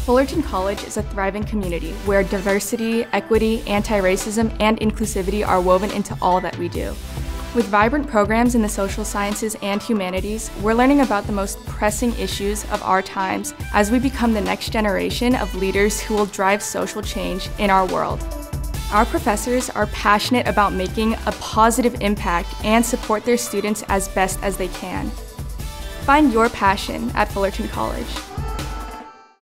Fullerton College is a thriving community where diversity, equity, anti-racism, and inclusivity are woven into all that we do. With vibrant programs in the social sciences and humanities, we're learning about the most pressing issues of our times as we become the next generation of leaders who will drive social change in our world. Our professors are passionate about making a positive impact and support their students as best as they can. Find your passion at Fullerton College.